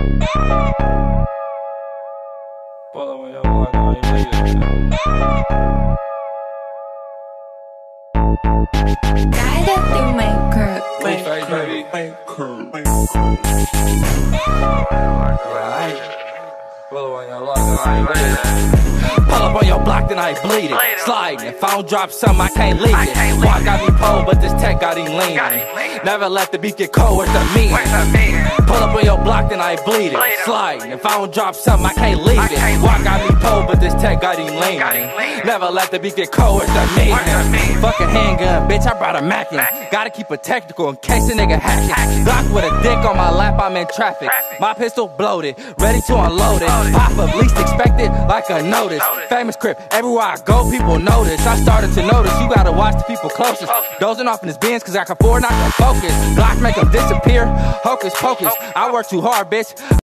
Pull up on your block, now you made it. Guided through my curve. Blueface, baby. Pull up on your block, now you made it. Pull up on your block, then I bleed it. Sliding, if I don't drop something, I can't leave it. Walk got me pulled, but this tech got him leaning. Never let the beat get cold, where's the meaning? Pull up on your block, then I bleed it. Sliding, if I don't drop something, I can't leave it. Walk got me pulled, but this tech got him leaning. Never let the beat get cold, where's the meaning? Fucking handgun, bitch, I brought a Mackin. Gotta keep it technical in case a nigga hacking. Glock with a dick on my lap, I'm in traffic. My pistol bloated, ready to unload it. Pop up, least expected, like a notice. Famous crip, everywhere I go, people notice. I started to notice, you gotta watch the people closest. Dozing off in his Benz, cause I can afford not to focus. Glock make them disappear, hocus pocus. I work too hard, bitch.